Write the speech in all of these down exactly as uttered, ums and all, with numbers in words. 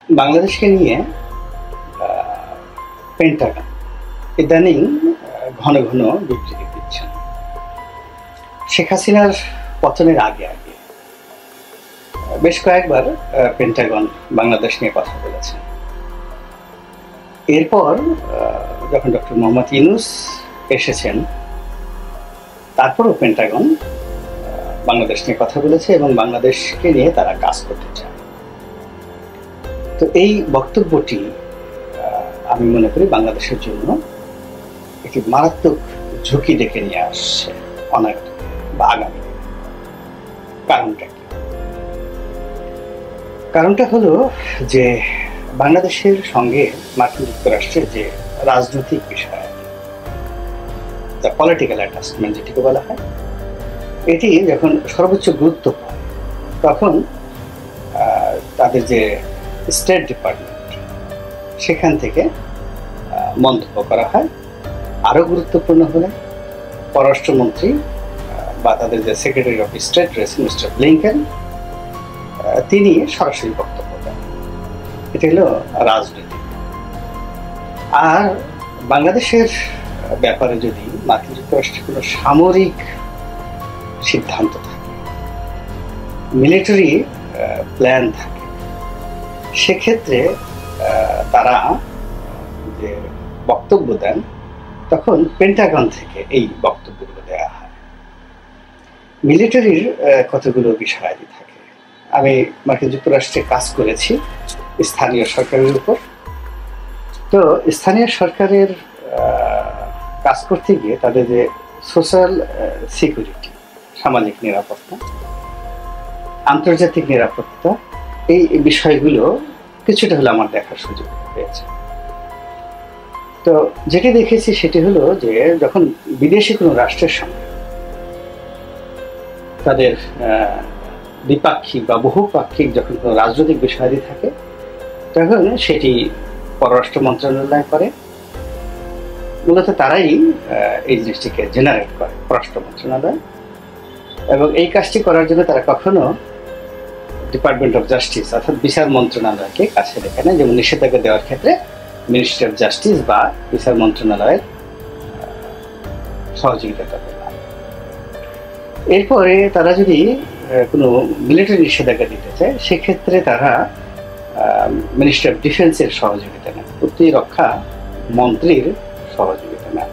বাংলাদেশকে নিয়ে পেন্টাগন ইদানিং ঘন ঘন বিবৃতি দিচ্ছেন। শেখ হাসিনার পতনের আগে আগে বেশ কয়েকবার পেন্টাগন বাংলাদেশ নিয়ে কথা বলেছেন। এরপর যখন ডক্টর মোহাম্মদ ইউনূস এসেছেন, তারপরও পেন্টাগন বাংলাদেশ নিয়ে কথা বলেছে এবং বাংলাদেশকে নিয়ে তারা কাজ করতে চায়। তো এই বক্তব্যটি আমি মনে করি বাংলাদেশের জন্য একটি মারাত্মক ঝুঁকি ডেকে নিয়ে আসছে অনাগত বা আগামী। কারণটা কি? কারণটা হলো যে বাংলাদেশের সঙ্গে মার্কিন যুক্তরাষ্ট্রের যে রাজনৈতিক বিষয়, দ্য পলিটিক্যাল অ্যাটাচমেন্ট যেটিকে বলা হয়, এটি যখন সর্বোচ্চ গুরুত্ব পায় তখন তাদের যে স্টেট ডিপার্টমেন্ট সেখান থেকে মন্তব্য করা হয়। আরও গুরুত্বপূর্ণ হলে পররাষ্ট্রমন্ত্রী বা তাদের যে সেক্রেটারি অফ স্টেট রয়েছেন মিস্টার ব্লিংকেন, তিনি সরাসরি বক্তব্য দেন। এটা হলো রাজনীতি। আর বাংলাদেশের ব্যাপারে যদি মার্কিন যুক্তরাষ্ট্রের কোনো সামরিক সিদ্ধান্ত থাকে, মিলিটারি প্ল্যান থাকে, সেক্ষেত্রে তারা যে বক্তব্য দেন তখন পেন্টাগন থেকে এই বক্তব্যগুলো দেওয়া হয়। মিলিটারির কতগুলো বিষয়াদি থাকে। আমি মার্কিন যুক্তরাষ্ট্রে কাজ করেছি স্থানীয় সরকারের উপর। তো স্থানীয় সরকারের কাজ করতে গিয়ে তাদের যে সোশ্যাল সিকিউরিটি, সামাজিক নিরাপত্তা, আন্তর্জাতিক নিরাপত্তা, এই বিষয়গুলো কিছুটা হলে আমার দেখার সুযোগ হয়েছে। তো যেটি দেখেছি সেটি হলো যে যখন বিদেশি কোনো রাষ্ট্রের সঙ্গে তাদের দ্বিপাক্ষিক বা বহুপাক্ষিক যখন কোনো রাজনৈতিক বিষয়াদি থাকে, তখন সেটি পররাষ্ট্র মন্ত্রণালয় করে। মূলত তারাই এই জিনিসটিকে জেনারেট করে, পররাষ্ট্র মন্ত্রণালয়। এবং এই কাজটি করার জন্য তারা কখনো ডিপার্টমেন্ট অফ জাস্টিস অর্থাৎ বিচার মন্ত্রণালয়কে কাছে রেখে নেয়। যেমন নিষেধাজ্ঞা দেওয়ার ক্ষেত্রে মিনিস্ট্রি অফ জাস্টিস বা বিচার মন্ত্রণালয়ের সহযোগিতা করবে। এরপরে তারা যদি কোনো মিলিটারি নিষেধাজ্ঞা দিতে চায়, সেক্ষেত্রে তারা মিনিস্ট্রি অফ ডিফেন্সের সহযোগিতা নেয়, প্রতিরক্ষা মন্ত্রীর সহযোগিতা নেয়।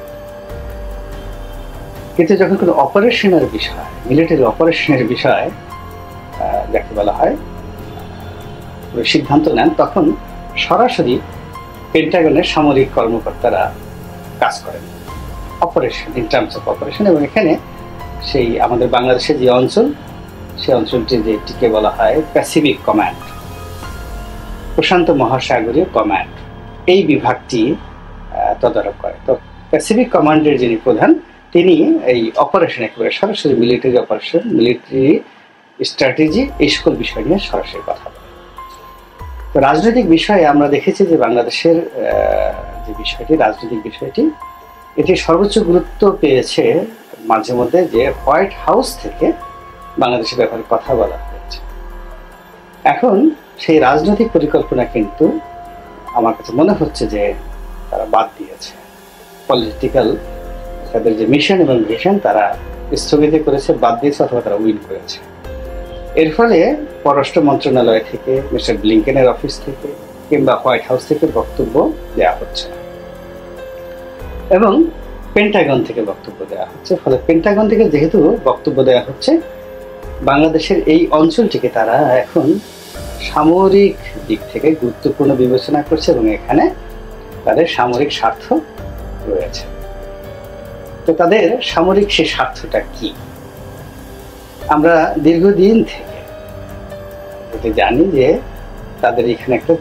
কিন্তু যখন কোনো অপারেশনের বিষয়, মিলিটারি অপারেশনের বিষয় যাকে বলা হয় সিদ্ধান্ত নেন, তখন সরাসরি পেন্টাগনের সামরিক কর্মকর্তারা কাজ করেন operation, in terms of operation. এবং এখানে সেই আমাদের বাংলাদেশের যে অঞ্চল, সেই অঞ্চলটি যেটিকে বলা হয় প্যাসিফিক কমান্ড, প্রশান্ত মহাসাগরীয় কমান্ড, এই বিভাগটি তদারক করে। তো প্যাসিফিক কমান্ডের যিনি প্রধান, তিনি এই অপারেশন একেবারে সরাসরি মিলিটারি অপারেশন, মিলিটারি স্ট্র্যাটেজি, এই সকল বিষয় নিয়ে সরাসরি কথা বলে। তো রাজনৈতিক বিষয়ে আমরা দেখেছি যে বাংলাদেশের যে বিষয়টি, রাজনৈতিক বিষয়টি, এটি সর্বোচ্চ গুরুত্ব পেয়েছে মাঝে মধ্যে যে হোয়াইট হাউস থেকে বাংলাদেশের ব্যাপারে কথা বলা হয়েছে। এখন সেই রাজনৈতিক পরিকল্পনা কিন্তু আমার কাছে মনে হচ্ছে যে তারা বাদ দিয়েছে। পলিটিক্যাল তাদের যে মিশন এবং ভিশন তারা স্থগিত করেছে, বাদ দিয়েছে, অথবা তারা উইন করেছে। এর ফলে পররাষ্ট্র মন্ত্রণালয় থেকে, মিস্টার ব্লিংকেনের অফিস থেকে কিংবা হোয়াইট হাউস থেকে বক্তব্য দেওয়া হচ্ছে না, এবং পেন্টাগন থেকে বক্তব্য দেওয়া হচ্ছে। ফলে পেন্টাগন থেকে যেহেতু বক্তব্য দেওয়া হচ্ছে, বাংলাদেশের এই অঞ্চলটিকে তারা এখন সামরিক দিক থেকে গুরুত্বপূর্ণ বিবেচনা করছে এবং এখানে তাদের সামরিক স্বার্থ রয়েছে। তো তাদের সামরিক সেই স্বার্থটা কি? আমরা দীর্ঘদিন থেকে যেটা জানি যে তাদের এখানে একটা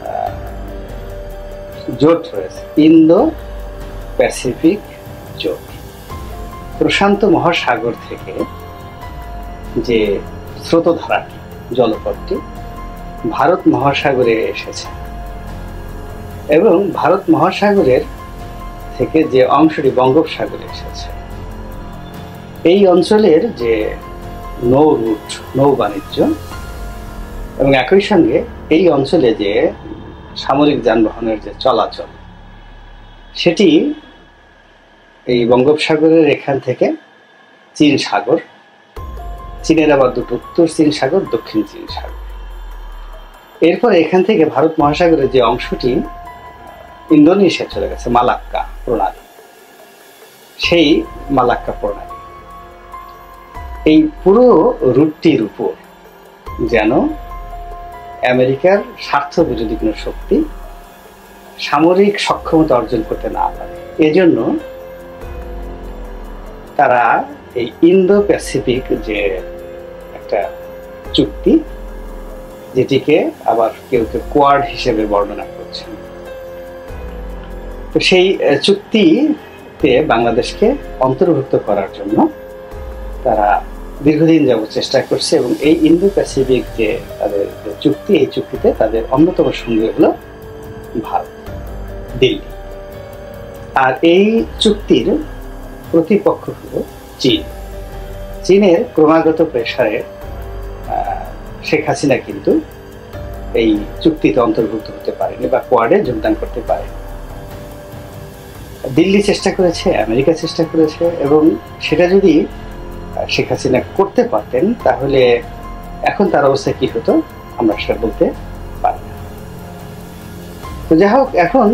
জোট রয়েছে, ইন্দো প্যাসিফিক জোট। প্রশান্ত মহাসাগর থেকে যে স্রোতধারাটি, জলপথটি ভারত মহাসাগরে এসেছে, এবং ভারত মহাসাগরের থেকে যে অংশটি বঙ্গোপসাগরে এসেছে, এই অঞ্চলের যে নৌ রুট, নৌ বাণিজ্য, এবং একই সঙ্গে এই অঞ্চলে যে সামরিক যানবাহনের যে চলাচল, সেটি এই বঙ্গোপসাগরের এখান থেকে চীন সাগর, চীনের আবার দুটো উত্তর চীন সাগর, দক্ষিণ চীন সাগর, এরপর এখান থেকে ভারত মহাসাগরের যে অংশটি ইন্দোনেশিয়া চলে গেছে, মালাক্কা প্রণালী, সেই মালাক্কা প্রণালী, এই পুরো রুটটির উপর যেন আমেরিকার স্বার্থ বিরোধী কোনো শক্তি সামরিক সক্ষমতা অর্জন করতে না পারে। এজন্য তারা এই ইন্দো প্যাসিফিক যে একটা চুক্তি, যেটিকে আবার কেউ কেউ কোয়াড হিসেবে বর্ণনা করছেন, তো সেই চুক্তিতে বাংলাদেশকে অন্তর্ভুক্ত করার জন্য তারা দীর্ঘদিন যাবত চেষ্টা করছে। এবং এই ইন্দো প্যাসিফিক যে তাদের চুক্তি, এই চুক্তিতে তাদের অন্যতম সঙ্গী হলো ভারত, দিল্লি। আর এই চুক্তির প্রতিপক্ষ হলো চীন। চীনের ক্রমাগত প্রেসারে শেখ হাসিনা কিন্তু এই চুক্তিতে অন্তর্ভুক্ত হতে পারেনি বা কোয়াডে যোগদান করতে পারেনি। দিল্লি চেষ্টা করেছে, আমেরিকা চেষ্টা করেছে, এবং সেটা যদি শেখ হাসিনা করতে পারতেন তাহলে এখন তার অবস্থা কি হতো আমরা সেটা বলতে পারি না। তো যাই হোক, এখন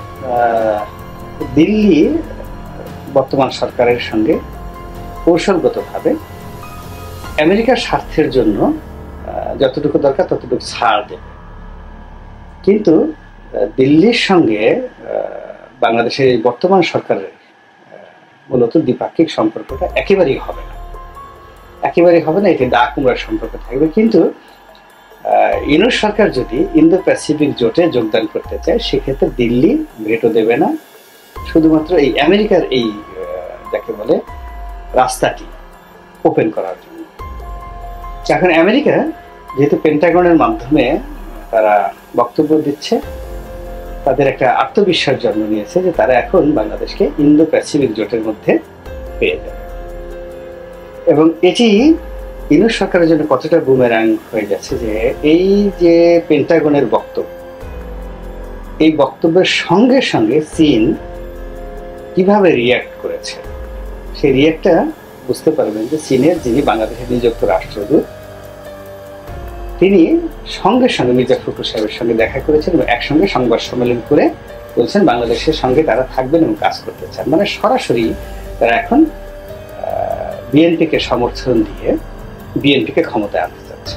দিল্লি বর্তমান সরকারের সঙ্গে কৌশলগতভাবে আমেরিকার স্বার্থের জন্য যতটুকু দরকার ততটুকু ছাড় দেবে, কিন্তু দিল্লির সঙ্গে বাংলাদেশের বর্তমান সরকারের মূলত দ্বিপাক্ষিক সম্পর্কটা একেবারেই হবে না, একেবারেই হবে না, এটি দা কুমড়ার সম্পর্ক থাকবে। কিন্তু ইউনুস সরকার যদি ইন্দো প্যাসিফিক জোটে যোগদান করতে চায়, সেক্ষেত্রে দিল্লি ভেটো দেবে না, শুধুমাত্র এই আমেরিকার এই যাকে বলে রাস্তাটি ওপেন করার জন্য। এখন আমেরিকা যেহেতু পেন্টাগনের মাধ্যমে তারা বক্তব্য দিচ্ছে, তাদের একটা আত্মবিশ্বাস জন্ম নিয়েছে যে তারা এখন বাংলাদেশকে ইন্দো প্যাসিফিক জোটের মধ্যে পেয়ে যাবে। এবং এটি ইউনুস সরকারের জন্য কতটা বুমেরাং হয়ে যাচ্ছে যে এই যে পেন্টাগনের বক্তব্য, এই বক্তব্যের সঙ্গে সঙ্গে চীন কিভাবে রিয়্যাক্ট করেছে, সেই রিয়্যাক্টটা বুঝতে পারবেন যে চীনের যিনি বাংলাদেশের নিযুক্ত রাষ্ট্রদূত, তিনি সঙ্গে সঙ্গে মির্জা ফখরুল সাহেবের সঙ্গে দেখা করেছেন এবং একসঙ্গে সংবাদ সম্মেলন করে বলছেন বাংলাদেশের সঙ্গে তারা থাকবেন এবং কাজ করতে চান। মানে সরাসরি তারা এখন বিএনপিকে সমর্থন দিয়ে বিএনপিকে ক্ষমতায় আনতে চাচ্ছে।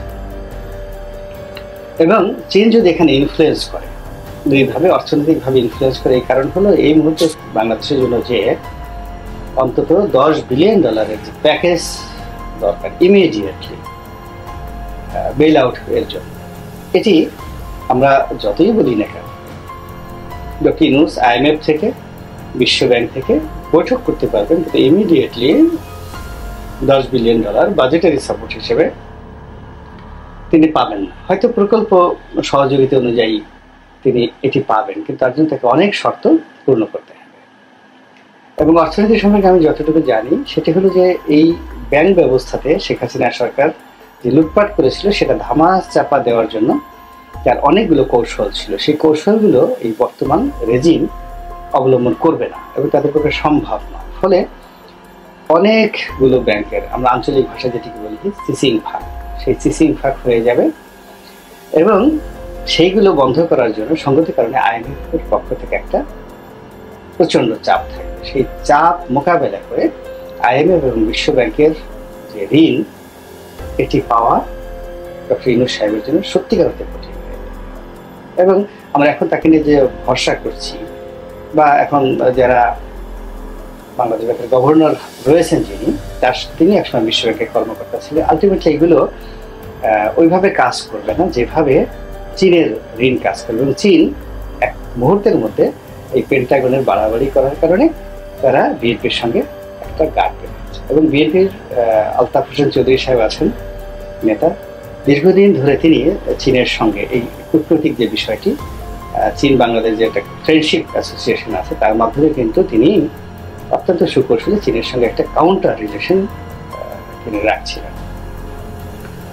এবং চীন যদি এখানে ইনফ্লুয়েন্স করে, দুইভাবে অর্থনৈতিকভাবে ইনফ্লুয়েন্স করে, এই কারণ হলো এই মুহূর্তে বাংলাদেশের জন্য যে অন্তত দশ বিলিয়ন ডলারের যে প্যাকেজ দরকার ইমিডিয়েটলি বেল আউট এর জন্য, এটি আমরা যতই বলি না কেন, ডক্টর ইউনূস আইএমএফ থেকে, বিশ্ব ব্যাংক থেকে বৈঠক করতে পারবেন, কিন্তু ইমিডিয়েটলি দশ বিলিয়ন ডলার বাজেটারি সাপোর্ট হিসেবে তিনি পাবেন না। হয়তো প্রকল্প সহযোগিতা অনুযায়ী তিনি এটি পাবেন, কিন্তু তার জন্য তাকে অনেক শর্ত পূর্ণ করতে হবে। এবং অর্থনীতি সম্পর্কে আমি যতটুকু জানি সেটি হলো যে এই ব্যাংক ব্যবস্থাতে শেখ হাসিনা সরকার যে লুটপাট করেছিল সেটা ধামা চাপা দেওয়ার জন্য তার অনেকগুলো কৌশল ছিল। সেই কৌশলগুলো এই বর্তমান রেজিম অবলম্বন করবে না এবং তাদের পক্ষে সম্ভব নয়। ফলে অনেকগুলো ব্যাংকের, আমরা আঞ্চলিক ভাষা যেটিকে বলি চিচিং ফাঁক, সেই চিচিং ফাঁক হয়ে যাবে এবং সেইগুলো বন্ধ করার জন্য সঙ্গতি কারণে আইএমএফের পক্ষ থেকে একটা প্রচণ্ড চাপ থাকবে। সেই চাপ মোকাবেলা করে আইএমএফ এবং বিশ্ব ব্যাংকের যে ঋণ, এটি পাওয়া ডক্টর ইউনূস সাহেবের জন্য সত্যিকার অর্থে কঠিন হয়ে যাবে। এবং আমরা এখন তাকে নিয়ে যে ভরসা করছি, বা এখন যারা বাংলাদেশ ব্যাংকের গভর্নর রয়েছেন যিনি, তার তিনি একসময় বিশ্ব ব্যাংকের কর্মকর্তা ছিলেন, আলটিমেটলি এগুলো ওইভাবে কাজ করবে না যেভাবে চীনের ঋণ কাজ করবে। এবং চীন এক মুহূর্তের মধ্যে এই পেন্টাগনের বাড়াবাড়ি করার কারণে তারা বিএনপির সঙ্গে একটা গাঁট বেঁধেছে। এবং বিএনপির আলতাফ হোসেন চৌধুরী সাহেব আছেন নেতা, দীর্ঘদিন ধরে তিনি চীনের সঙ্গে এই কূটনৈতিক যে বিষয়টি, চীন বাংলাদেশ যে একটা ফ্রেন্ডশিপ অ্যাসোসিয়েশন আছে তার মাধ্যমে কিন্তু তিনি অত্যন্ত সুকৌশলে চীনের সঙ্গে একটা কাউন্টার রিলেশন তিনি রাখছিলেন।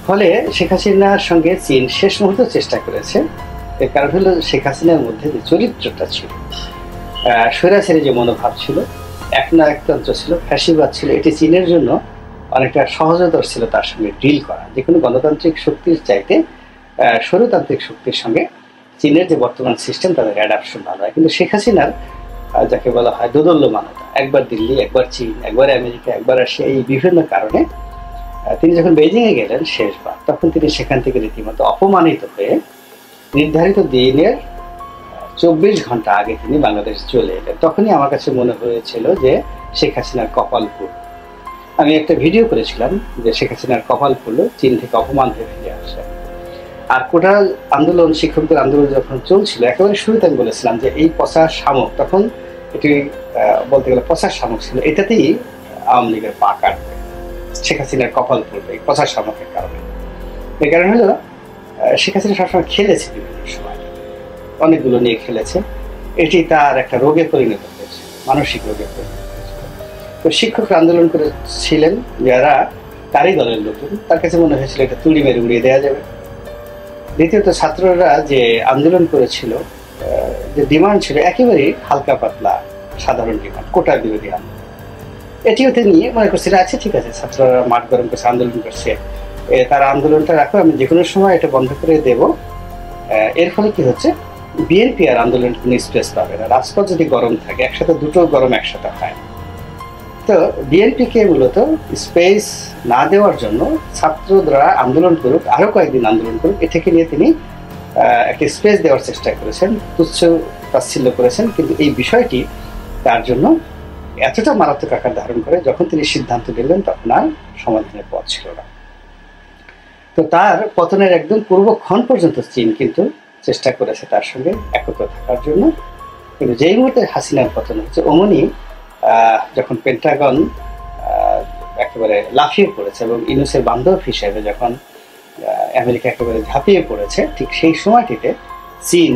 ফলে শেখ হাসিনার সঙ্গে চীন শেষ মুহূর্তে চেষ্টা করেছে। এর কারণ হলো শেখ হাসিনার মধ্যে যে চরিত্রটা ছিল, স্বৈরাচারী যে মনোভাব ছিল, এক না একতন্ত্র ছিল, ফ্যাসিবাদ ছিল, এটি চীনের জন্য অনেকটা সহজতর ছিল তার সঙ্গে ডিল করা। যে কোনো গণতান্ত্রিক শক্তির চাইতে স্বৈরতান্ত্রিক শক্তির সঙ্গে চীনের যে বর্তমান সিস্টেম তাদের অ্যাডাপশন ভালো হয়। কিন্তু শেখ হাসিনার যাকে বলা হয় দোদল্যমানতা, একবার দিল্লি, একবার চীন, একবার আমেরিকা, একবার রাশিয়া, এই বিভিন্ন কারণে তিনি যখন বেইজিংয়ে গেলেন শেষবার, তখন তিনি সেখান থেকে রীতিমতো অপমানিত হয়ে নির্ধারিত দিনের চব্বিশ ঘন্টা আগে তিনি বাংলাদেশ চলে এলেন। তখনই আমার কাছে মনে হয়েছিল যে শেখ হাসিনার কপাল পুরল। আমি একটা ভিডিও করেছিলাম যে শেখ হাসিনার কপাল পুরল, চীন থেকে অপমান হয়ে ফিরে আসলেন। আর কোটাল আন্দোলন, শিক্ষকদের আন্দোলন যখন চলছিল, একেবারে শুরুতে আমি বলেছিলাম যে এই পচা শামুক, তখন এটি বলতে গেলে পচা শামুক ছিল, এটাতেই আওয়ামী লীগের পা কাটবে, শেখ হাসিনার কপাল পড়বে এই পচা শামুকের কারণে। এই কারণে হলো শেখ হাসিনা সবসময় খেলেছে, বিভিন্ন সময় অনেকগুলো নিয়ে খেলেছে, এটি তার একটা রোগে পরিণত হয়েছে, মানসিক রোগে পরিণত হয়েছে। তো শিক্ষকরা আন্দোলন করেছিলেন যারা তারই দলের লোকজন, তার কাছে মনে হয়েছিল এটা তুড়ি মেরে উড়িয়ে দেওয়া যাবে। দ্বিতীয়ত ছাত্ররা যে আন্দোলন করেছিল, যে ডিমান্ড ছিল একেবারেই হালকা পাতলা সাধারণ ডিমান্ড, কোটা বিরোধী আন্দোলন, এটিও তিনি মনে করছিল আচ্ছা ঠিক আছে, ছাত্ররা মাঠ গরম করছে, আন্দোলন করছে, তারা আন্দোলনটা রাখো, আমি যে কোনো সময় এটা বন্ধ করে দেব। এর ফলে কি হচ্ছে, বিএনপি আর আন্দোলন কোনো স্পেস পাবে না। রাজপথ যদি গরম থাকে, একসাথে দুটো গরম একসাথে হয়। তো বিএনপিকে মূলত স্পেস না দেওয়ার জন্য ছাত্ররা আন্দোলন করুক, আরো কয়েকদিন আন্দোলন করুক, এ থেকে নিয়ে তিনি একটা স্পেস দেওয়ার চেষ্টা করেছেন, তুচ্ছ তাচ্ছিল্য করেছেন। কিন্তু এই বিষয়টি তার জন্য এতটা মারাত্মক আকার ধারণ করে, যখন তিনি সিদ্ধান্ত নিলেন তখন আর সমাধানের পথ ছিল না। তো তার পতনের একদম পূর্বক্ষণ পর্যন্ত চীন কিন্তু চেষ্টা করেছে তার সঙ্গে একত্র থাকার জন্য। কিন্তু যেই মুহূর্তে হাসিনার পতন হচ্ছে, অমনি যখন পেন্টাগন একেবারে লাফিয়ে পড়েছে এবং ইউনুসের বান্ধব হিসেবে যখন আমেরিকা একেবারে ঝাঁপিয়ে পড়েছে, ঠিক সেই সময়টিতে চীন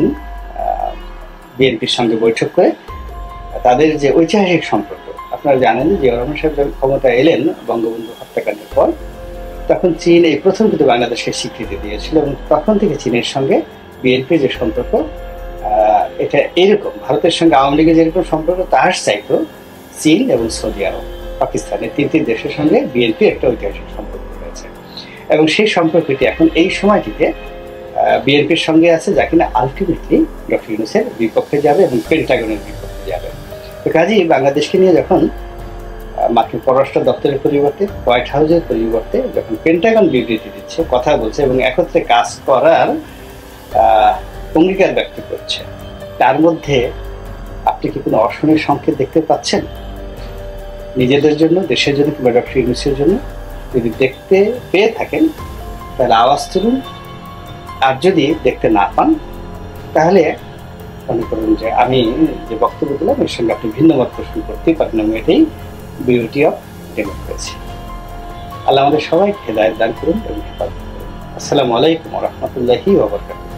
বিএনপির সঙ্গে বৈঠক করে তাদের যে ঐতিহাসিক সম্পর্ক, আপনারা জানেন যে রহমান সাহেব যখন ক্ষমতা এলেন বঙ্গবন্ধু হত্যাকাণ্ডের পর, তখন চীন এই প্রথম কিন্তু বাংলাদেশকে স্বীকৃতি দিয়েছিল এবং তখন থেকে চীনের সঙ্গে বিএনপির যে সম্পর্ক, এটা এরকম ভারতের সঙ্গে আওয়ামী লীগের যেরকম সম্পর্ক, তার চাইতো চীন এবং সৌদি আরব, পাকিস্তানের তিনটি দেশের সঙ্গে বিএনপি একটা ঐতিহাসিক সম্পর্ক রয়েছে। এবং সেই সম্পর্কটি এখন এই সময়টিতে বিএনপির সঙ্গে আছে, যা কিনা আলটিমেটলি ডক্টর ইউনূসের বিপক্ষে যাবে এবং পেন্টাগনের বিপক্ষে যাবে। তো কাজেই বাংলাদেশকে নিয়ে যখন মার্কিন পররাষ্ট্র দপ্তরের পরিবর্তে, হোয়াইট হাউসের পরিবর্তে যখন পেন্টাগন বিবৃতি দিচ্ছে, কথা বলছে এবং একত্রে কাজ করার অঙ্গীকার ব্যক্ত করছে, তার মধ্যে আপনি কি কোনো অশনির সংকেত দেখতে পাচ্ছেন নিজেদের জন্য, দেশের জন্য কিংবা ডক্টর ইউনূসের জন্য? যদি দেখতে পেয়ে থাকেন তাহলে আওয়াজ তুলুন, আর যদি দেখতে না পান তাহলে মনে করুন যে আমি যে বক্তব্য দিলাম এর সঙ্গে আপনি ভিন্ন মত পোষণ করতেই পারেন। এবং এটাই বিউটি অফ ডেমোক্রেসি। আল্লাহ আমাদের সবাইকে হেদায়েত দান করুন এবং হেফাজত করুন। আসসালামু আলাইকুম ওয়া রাহমাতুল্লাহি ওয়া বারাকাতুহু।